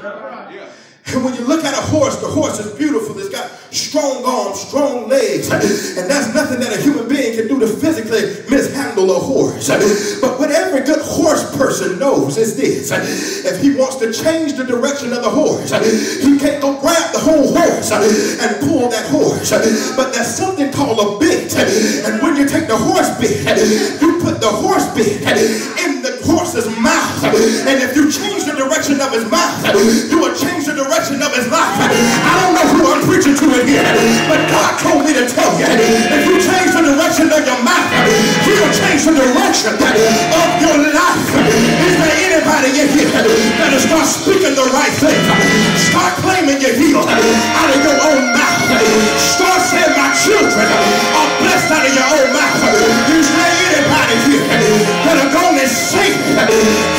And when you look at the horse is beautiful. It's got strong arms, strong legs. And that's nothing that a human being can do to physically mishandle a horse. But what every good horse person knows is this. If he wants to change the direction of the horse, he can't go grab the whole horse and pull that horse. But there's something called a bit. And when you take the horse bit, you put the horse bit in the horse's mouth. And if you change the direction of his mouth, you will change the direction of his life. I don't know who I'm preaching to in here, but God told me to tell you, if you change the direction of your mouth, he'll change the direction of your life. Is there anybody in here that'll start speaking the right thing? Start claiming your healed out of your own mouth. Start saying my children are blessed out of your own mouth. Is there anybody here that'll go and say